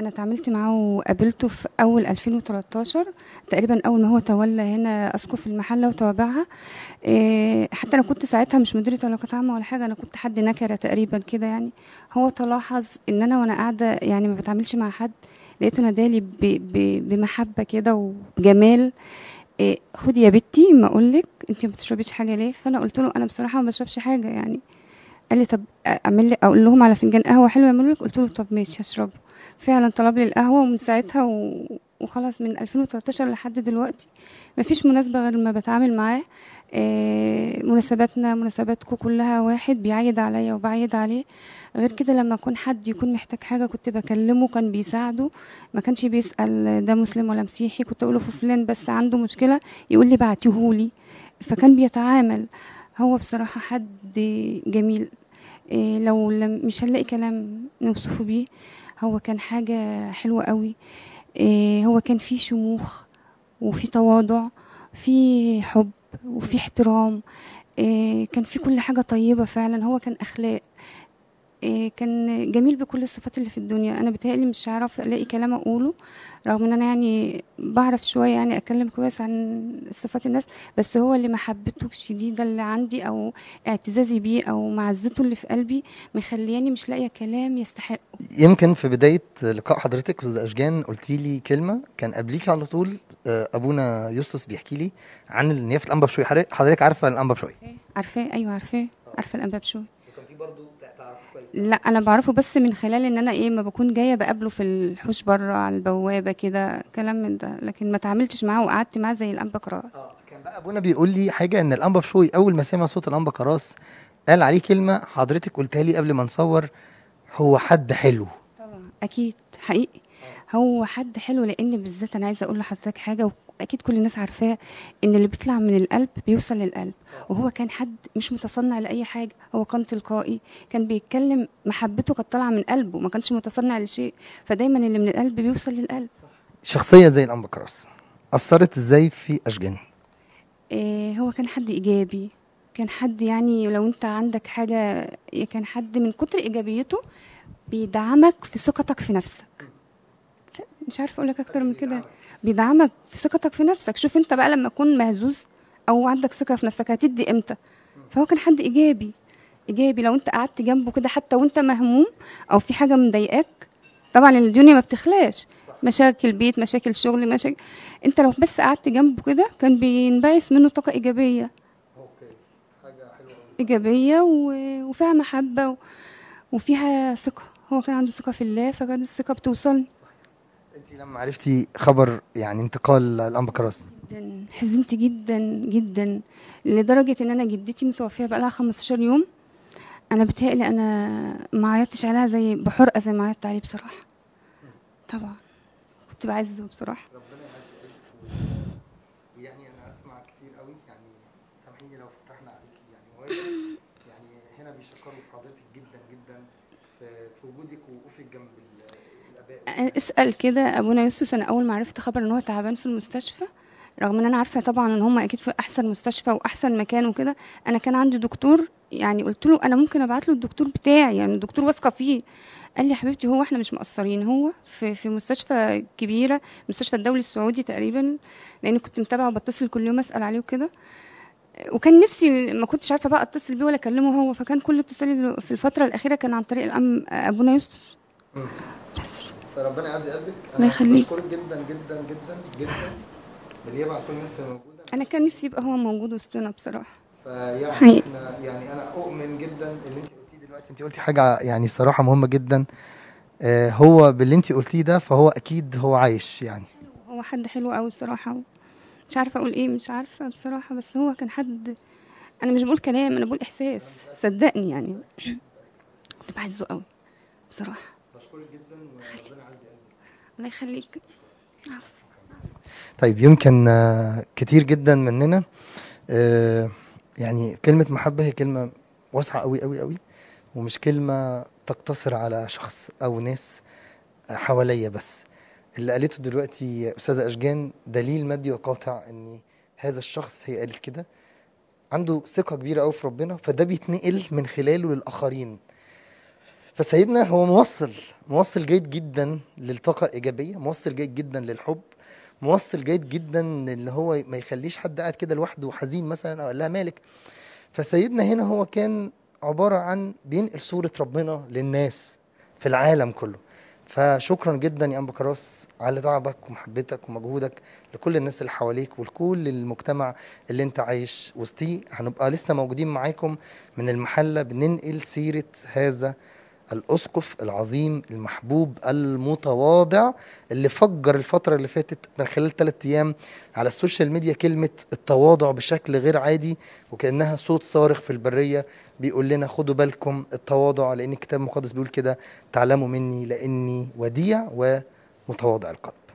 اتعاملت معاه وقابلته في اول 2013 تقريبا، اول ما هو تولى هنا اسقف المحله وتوابعها. حتى انا كنت ساعتها مش مديره علاقات عامه ولا حاجه، انا كنت حد نكره تقريبا كده يعني. هو تلاحظ ان انا وانا قاعده يعني ما بتعاملش مع حد، لقيته نادالي بمحبه كده وجمال. خدي يا بنتي، ما اقولك انت ما بتشربيش حاجه ليه؟ فانا قلت له انا بصراحه ما بشربش حاجه يعني. قال لي طب اعمل لي، اقول لهم على فنجان قهوه حلو يعملوا لك؟ قلت له طب ماشي هشربه. فعلا طلب لي القهوه، ومن ساعتها وخلاص من 2013 لحد دلوقتي مفيش مناسبه غير ما بتعامل معاه. مناسباتنا مناسباتكم كلها واحد، بيعيد عليا وبعيد عليه. غير كده لما يكون حد يكون محتاج حاجه كنت بكلمه، كان بيساعده. ما كانش بيسأل ده مسلم ولا مسيحي، كنت اقوله في فلان بس عنده مشكله يقول لي بعتيهولي. فكان بيتعامل. هو بصراحه حد جميل. لو مش هنلاقي كلام نوصفه بيه. هو كان حاجة حلوة قوي. هو كان فيه شموخ، وفي تواضع، في حب، وفي احترام. كان في كل حاجة طيبة فعلا. هو كان أخلاق. كان جميل بكل الصفات اللي في الدنيا. انا بتهيألي مش هعرف الاقي كلام اقوله، رغم ان انا يعني بعرف شويه يعني اتكلم كويس عن صفات الناس. بس هو اللي محبته الشديده اللي عندي، او اعتزازي بيه، او معزته اللي في قلبي، مخلياني مش لاقيه كلام يستحق. يمكن في بداية لقاء حضرتك أستاذ أشجان قلتي لي كلمة كان قبليكي على طول. أبونا يوستس بيحكي لي عن نيافة الأنبا بشوي. حضرتك عارفة الأنبا بشوي؟ عارفاه، ايوه عارفاه. عارفه الانباب شوي. وكان في برضه تعرف كويس. لا انا بعرفه بس من خلال ان انا ما بكون جايه بقابله في الحوش بره على البوابه كده، كلام من ده، لكن ما تعاملتش معاه وقعدت معاه زي الانبا كراس. كان بقى أبونا بيقول لي حاجة إن الأنبا بشوي أول ما سمع صوت الأنبا كراس قال عليه كلمة حضرتك قلتها لي قبل ما نصور: هو حد حلو. طبعا اكيد حقيقي. هو حد حلو، لان بالذات انا عايزه اقول لحضرتك حاجه، واكيد كل الناس عارفاها، ان اللي بيطلع من القلب بيوصل للقلب. وهو كان حد مش متصنع لاي حاجه، هو كان تلقائي، كان بيتكلم محبته كانت طالعه من قلبه، ما كانش متصنع لشيء. فدايما اللي من القلب بيوصل للقلب. شخصية زي الأنبا كراس أثرت إزاي في أشجان؟ هو كان حد ايجابي. كان حد يعني لو انت عندك حاجه، كان حد من كتر ايجابيته بيدعمك في ثقتك في نفسك. مش عارفه اقول لك اكتر من كده. بيدعمك في ثقتك في نفسك. شوف انت بقى لما تكون مهزوز او عندك ثقه في نفسك هتدي امتى؟ فهو كان حد ايجابي. ايجابي لو انت قعدت جنبه كده حتى وانت مهموم او في حاجه مضايقاك. طبعا الدنيا ما بتخلاش، مشاكل بيت، مشاكل شغل، مشاكل. انت لو بس قعدت جنبه كده كان بينبعث منه طاقه ايجابيه. ايجابيه وفيها محبه وفيها ثقه. هو كان عنده ثقه في الله، فكانت الثقه بتوصل. انت لما عرفتي خبر يعني انتقال الأنبا كراس؟ جدا حزنت جدا جدا، لدرجة ان انا جدتي متوفية بقالها 15 يوم. انا بتهيألي انا ما عيطتش عليها زي بحرقة زي ما عيطت عليه بصراحة. طبعا كنت بعزه بصراحة. ربنا يعزك. ويعني انا اسمع كتير قوي، يعني سامحيني لو فتحنا عليكي يعني مواجهه. يعني هنا بيشكروا في حضرتك جدا جدا في وجودك ووقوفك جنب الاباء. اسأل كده ابونا يوسف. انا اول ما عرفت خبر ان هو تعبان في المستشفى، رغم ان انا عارفه طبعا ان هم اكيد في احسن مستشفى واحسن مكان وكده، انا كان عندي دكتور يعني قلت له انا ممكن ابعت له الدكتور بتاعي، يعني الدكتور واثقه فيه. قال لي يا حبيبتي هو احنا مش مقصرين، هو في مستشفى كبيره، مستشفى الدولي السعودي تقريبا، لان كنت متابعه وبتصل كل يوم اسال عليه وكده. وكان نفسي ما كنتش عارفه بقى اتصل بيه ولا اكلمه هو، فكان كل اتصالي في الفتره الاخيره كان عن طريق ابونا يوسف. بس فربنا يعزي قلبك. الله انا يخليك. بشكرك جدا جدا جدا جدا بالنيابه عن كل الناس اللي موجوده. انا كان نفسي يبقى هو موجود وسطنا بصراحه. فيعني حقيقي. احنا يعني انا اؤمن جدا اللي انت قلتيه دلوقتي. انت قلتي حاجه يعني الصراحه مهمه جدا. هو باللي انت قلتيه ده فهو اكيد هو عايش يعني. هو حد حلو قوي بصراحه. مش عارفه اقول ايه، مش عارفه بصراحه، بس هو كان حد. انا مش بقول كلام، انا بقول احساس، صدقني يعني. كنت بعزه قوي بصراحه. بشكرك جدا وربنا يعزي قلبك. الله يخليك. عفو. طيب يمكن كتير جدا مننا يعني كلمة محبة هي كلمة واسعة قوي قوي قوي، ومش كلمة تقتصر على شخص أو ناس حواليا بس. اللي قالته دلوقتي أستاذة أشجان دليل مادي وقاطع إن هذا الشخص، هي قالت كده، عنده ثقة كبيرة قوي في ربنا، فده بيتنقل من خلاله للآخرين. فسيدنا هو موصل جيد جدا للطاقة الإيجابية، موصل جيد جدا للحب، موصل جيد جدا اللي هو ما يخليش حد قاعد كده لوحده وحزين مثلا او قال لها مالك. فسيدنا هنا هو كان عبارة عن بينقل صورة ربنا للناس في العالم كله. فشكرا جدا يا أنبا كراس على تعبك ومحبتك ومجهودك لكل الناس اللي حواليك ولكل المجتمع اللي انت عايش وسطيه. هنبقى لسه موجودين معاكم من المحلة بننقل سيرة هذا الأسقف العظيم المحبوب المتواضع اللي فجر الفترة اللي فاتت من خلال 3 أيام على السوشيال ميديا كلمة التواضع بشكل غير عادي، وكأنها صوت صارخ في البرية بيقول لنا خدوا بالكم التواضع، لأن الكتاب المقدس بيقول كده تعلموا مني لأني وديع ومتواضع القلب.